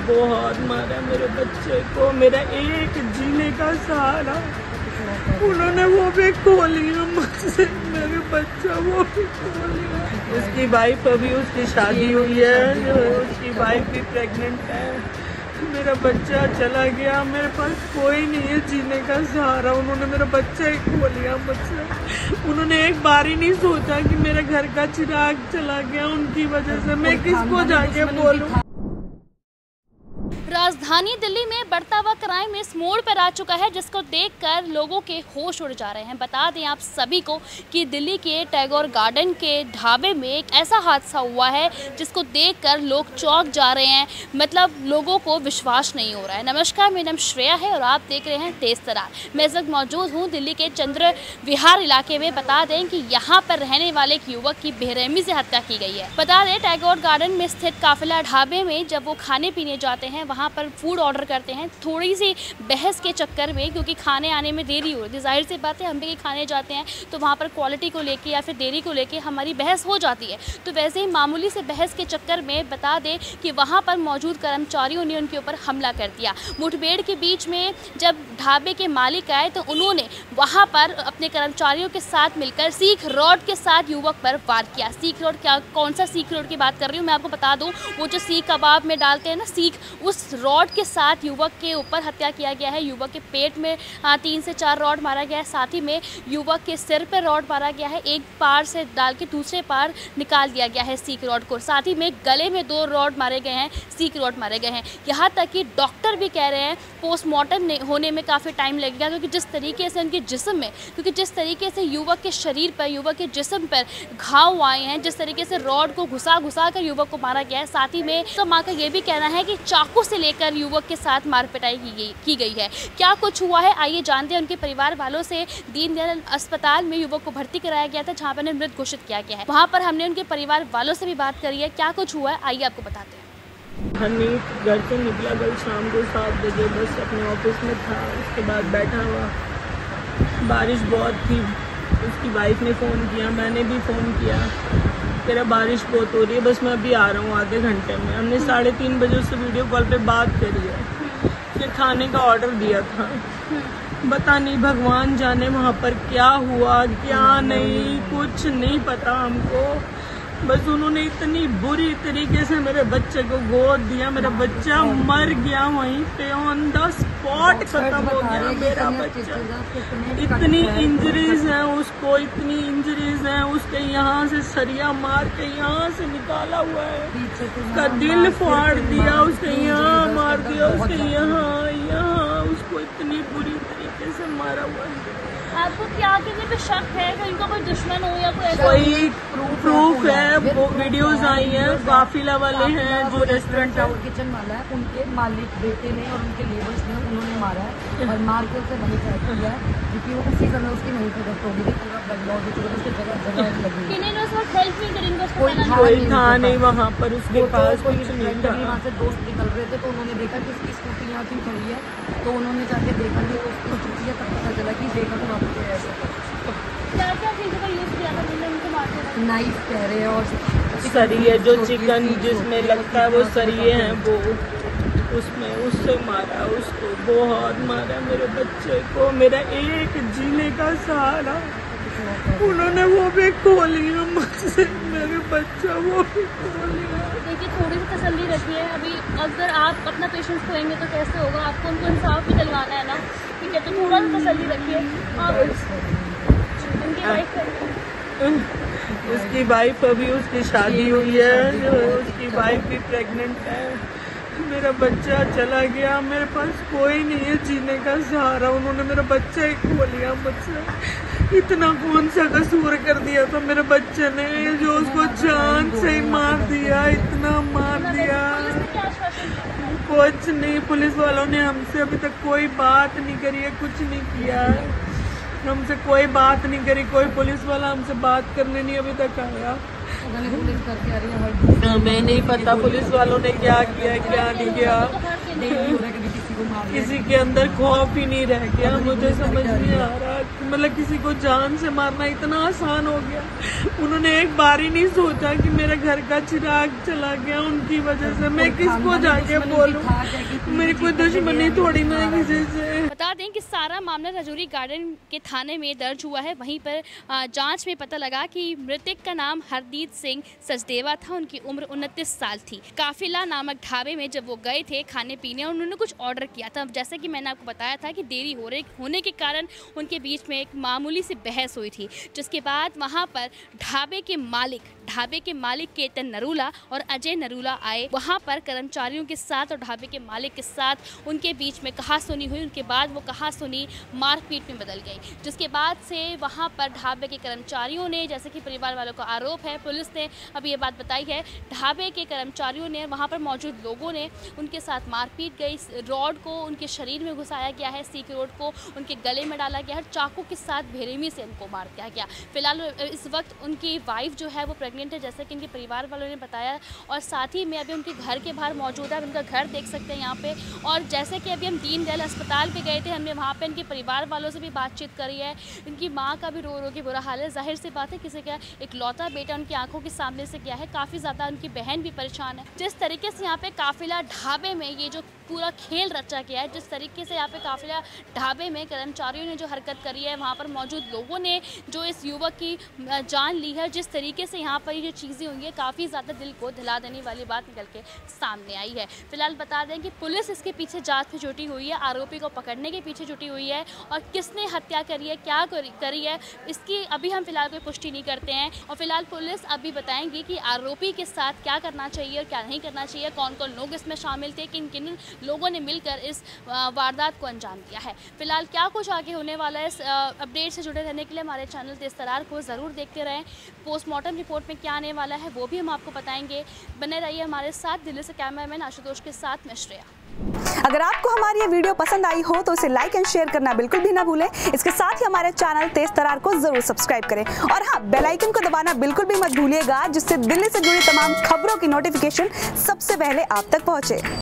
बहुत मारा मेरे बच्चे को, मेरा एक जीने का सहारा उन्होंने वो भी खो लिया मुझसे, मेरे बच्चा वो भी खो लिया। उसकी वाइफ, अभी उसकी शादी हुई है, उसकी वाइफ भी प्रेग्नेंट है। मेरा बच्चा चला गया, मेरे पास कोई नहीं है जीने का सहारा। उन्होंने मेरा बच्चा ही खो लिया मुझसे। उन्होंने एक बार ही नहीं सोचा कि मेरे घर का चिराग चला गया उनकी वजह से। मैं किसको जाके बोलूं। राजधानी दिल्ली में बढ़ता हुआ क्राइम इस मोड़ पर आ चुका है जिसको देखकर लोगों के होश उड़ जा रहे हैं। बता दें आप सभी को कि दिल्ली के टैगोर गार्डन के ढाबे में एक ऐसा हादसा हुआ है जिसको देखकर लोग चौंक जा रहे हैं। मतलब लोगों को विश्वास नहीं हो रहा है। नमस्कार, मेरा नाम श्रेया है और आप देख रहे हैं तेज तरार। मैं इस वक्त मौजूद हूँ दिल्ली के चंद्र विहार इलाके में। बता दें कि यहाँ पर रहने वाले एक युवक की बेरहमी से हत्या की गई है। बता दें टैगोर गार्डन में स्थित काफिला ढाबे में जब वो खाने पीने जाते हैं, वहाँ पर फूड ऑर्डर करते हैं, थोड़ी सी बहस के चक्कर में, क्योंकि खाने आने में देरी हो रही है। जाहिर सी बात है, हम भी खाने जाते हैं तो वहाँ पर क्वालिटी को लेके या फिर देरी को लेके हमारी बहस हो जाती है। तो वैसे ही मामूली से बहस के चक्कर में बता दें कि वहाँ पर मौजूद कर्मचारियों ने उनके ऊपर हमला कर दिया। मुठभेड़ के बीच में जब ढाबे के मालिक आए तो उन्होंने वहाँ पर अपने कर्मचारियों के साथ मिलकर सीख रॉड के साथ युवक पर वार किया। सीख रॉड, क्या कौन सा सीख रॉड की बात कर रही हूँ मैं आपको बता दूँ, वो जो सीख कबाब में डालते हैं ना सीख, उस रॉड के साथ युवक के ऊपर हत्या किया गया है। युवक के पेट में 3 से 4 रॉड मारा गया है। साथ ही में युवक के सिर पर रॉड मारा गया है। एक पार से डाल के दूसरे पार निकाल दिया गया है सीख रॉड को। साथ ही में गले में 2 रॉड मारे गए हैं, सीख रॉड मारे गए हैं। यहाँ तक कि डॉक्टर भी कह रहे हैं पोस्टमार्टम होने में काफ़ी टाइम लगेगा, क्योंकि जिस तरीके से उनके जिस्म में, क्योंकि जिस तरीके से युवक के शरीर पर, युवक के जिस्म पर घाव आए हैं, जिस तरीके से रॉड को घुसा कर युवक को मारा गया है। साथ ही में तो माँ का ये भी कहना है कि चाकू से लेकर युवक के साथ मार पिटाई की गई है। क्या कुछ हुआ है आइए जानते हैं उनके परिवार वालों से। दीनदयाल अस्पताल में युवक को भर्ती कराया गया था, जहाँ पर मृत घोषित किया गया है। वहाँ पर हमने उनके परिवार वालों से भी बात करी है। क्या कुछ हुआ है आइए आपको बताते हैं। हनीफ घर से निकला कल शाम को 7 बजे, बस अपने ऑफिस में था। उसके बाद बैठा हुआ, बारिश बहुत थी। उसकी वाइफ ने फ़ोन किया, मैंने भी फ़ोन किया, तेरा बारिश बहुत हो रही है, बस मैं अभी आ रहा हूँ आधे घंटे में। हमने 3:30 बजे उससे वीडियो कॉल पे बात करी है। फिर खाने का ऑर्डर दिया था। पता नहीं भगवान जाने वहाँ पर क्या हुआ क्या नहीं, कुछ नहीं पता हमको। बस उन्होंने इतनी बुरी तरीके से मेरे बच्चे को गोद दिया, मेरा बच्चा मर गया वहीं पे, ऑन द स्पॉट खत्म हो गया मेरा बच्चा। इतनी इंजरीज हैं उसको, इतनी इंजरीज हैं उसके। यहाँ से सरिया मार के यहाँ से निकाला हुआ है, उसका दिल फाड़ दिया, उसके यहाँ मार दिया, उसके यहाँ उसको इतनी बुरी तरीके से मारा हुआ है। आपको क्या किसी पे शक है कि इनका कोई दुश्मन हो या कोई ऐसा? कोई प्रूफ है, वो वीडियोस आई हैं। काफिला वाले हैं जो रेस्टोरेंट टावर किचन वाला है, उनके मालिक बेटे ने और उनके लेबर्स ने उन्होंने मारा है और मार के उसे वहीं पर किया है, क्योंकि वो उसी समय उसकी वहीं पर डेथ हो गई थी। पूरा ब्लड लॉस हो चुका, उसकी जगह लगी। किन्हीं ने उस वक्त हेल्प नहीं करी इनको? कोई था नहीं वहाँ पर, उसके पास कुछ नहीं था। वहाँ से दोस्त निकल रहे थे तो उन्होंने देखा कि उसकी स्कूटी यहाँ क्यों खड़ी है, तो उन्होंने जाके देखा कि उसकी स्कूटी है, तब पता चला कि देखा तो वहाँ पे ऐसा क्या चीज़ों का यूज़ किया था उनको मारने? नाइफ कह रहे हैं और सरिये, जो चिकन जिसमें लगता है वो सरिये हैं, वो उसमें उससे मारा उसको, बहुत मारा मेरे बच्चे को, मेरा एक जीने का सहारा उन्होंने वो भी खो लिया मुझसे, मेरे बच्चा वो भी खो लिया। देखिए थोड़ी सी तसल्ली रखिए। अभी अगर आप अपना पेशेंस खोएंगे तो कैसे होगा? आपको उनको इंसाफ भी दिलवाना है ना, ठीक है? तो थोड़ा सा तसल्ली रखिए। उसकी वाइफ, अभी उसकी शादी हुई है, उसकी वाइफ भी प्रेग्नेंट है। मेरा बच्चा चला गया, मेरे पास कोई नहीं है जीने का सहारा। उन्होंने मेरा बच्चा ही खो लिया मुझसे। इतना कौन सा कसूर कर दिया था मेरे बच्चे ने जो उसको जान से ही मार दिया, इतना मार दिया। कुछ नहीं, पुलिस वालों ने हमसे अभी तक कोई बात नहीं करी है, कुछ नहीं किया है, हमसे कोई बात नहीं करी। कोई पुलिस वाला हमसे बात करने नहीं अभी तक आया। करके आ रही है। मैं नहीं पता पुलिस वालों ने क्या किया क्या नहीं किया, किसी के अंदर खौफ ही नहीं रह गया। मुझे समझ नहीं आ रहा, मतलब किसी को जान से मारना इतना आसान हो गया। उन्होंने एक बार ही नहीं सोचा कि मेरे घर का चिराग चला गया उनकी वजह से। मैं किसको जाके बोलूं, मेरी कोई दुश्मनी थोड़ी ना किसी से। बता दें कि सारा मामला राजौरी गार्डन के थाने में दर्ज हुआ है। वहीं पर जांच में पता लगा कि मृतक का नाम हरदीप सिंह सचदेवा था। उनकी उम्र 29 साल थी। काफिला नामक ढाबे में जब वो गए थे खाने पीने, उन्होंने कुछ ऑर्डर किया था। जैसे कि मैंने आपको बताया था कि देरी होने के कारण उनके बीच में एक मामूली सी बहस हुई थी, जिसके बाद वहाँ पर ढाबे के मालिक केतन नरूला और अजय नरूला आए। वहाँ पर कर्मचारियों के साथ और ढाबे के मालिक के साथ उनके बीच में कहासुनी हुई। उनके बाद वो कहासुनी मारपीट में बदल गई, जिसके बाद से वहाँ पर ढाबे के कर्मचारियों ने, जैसे कि परिवार वालों का आरोप है, पुलिस ने अभी ये बात बताई है, ढाबे के कर्मचारियों ने, वहाँ पर मौजूद लोगों ने उनके साथ मारपीट गई। रॉड को उनके शरीर में घुसाया गया है, सीक रोड को उनके गले में डाला गया है, चाकू के साथ बेरहमी से उनको मार दिया गया। फिलहाल इस वक्त उनकी वाइफ जो है वो प्रेग्नेंट है, जैसे कि इनके परिवार वालों ने बताया। और साथ ही में अभी उनके घर के बाहर मौजूद है, उनका घर देख सकते हैं यहाँ पे। और जैसे कि अभी हम दीनदयाल अस्पताल पे गए थे, हमने वहाँ पे इनके परिवार वालों से भी बातचीत करी है। इनकी माँ का भी रो के बुरा हाल है। जाहिर सी बात है, किसी का एक लौता बेटा उनकी आंखों के सामने से गया है। काफ़ी ज़्यादा उनकी बहन भी परेशान है। जिस तरीके से यहाँ पे काफिला ढाबे में ये जो पूरा खेल रचा गया है, जिस तरीके से यहाँ पे काफिला ढाबे में कर्मचारियों ने जो हरकत करी है, वहाँ पर मौजूद लोगों ने जो इस युवक की जान ली है, जिस तरीके से यहाँ पर ये जो चीज़ें हुई है, काफ़ी ज़्यादा दिल को दिला देने वाली बात निकल के सामने आई है। फिलहाल बता दें कि पुलिस इसके पीछे जांच में जुटी हुई है, आरोपी को पकड़ने के पीछे जुटी हुई है। और किसने हत्या करी है, क्या करी है, इसकी अभी हम फिलहाल कोई पुष्टि नहीं करते हैं। और फिलहाल पुलिस अभी बताएंगी कि आरोपी के साथ क्या करना चाहिए और क्या नहीं करना चाहिए, कौन कौन लोग इसमें शामिल थे, किन किन लोगों ने मिलकर इस वारदात को अंजाम दिया है। फिलहाल क्या कुछ आगे होने वाला है, इस अपडेट से जुड़े रहने के लिए हमारे चैनल तेज तरार को ज़रूर देखते रहें। पोस्टमार्टम रिपोर्ट में क्या आने वाला है वो भी हम आपको बताएंगे। बने रहिए हमारे साथ। दिल्ली से कैमरामैन आशुतोष के साथ मैं श्रेया। अगर आपको हमारी ये वीडियो पसंद आई हो तो इसे लाइक एंड शेयर करना बिल्कुल भी ना भूलें। इसके साथ ही हमारे चैनल तेज तरार को जरूर सब्सक्राइब करें और हाँ, बेल आइकन को दबाना बिल्कुल भी मत भूलिएगा, जिससे दिल्ली से जुड़ी तमाम खबरों की नोटिफिकेशन सबसे पहले आप तक पहुंचे।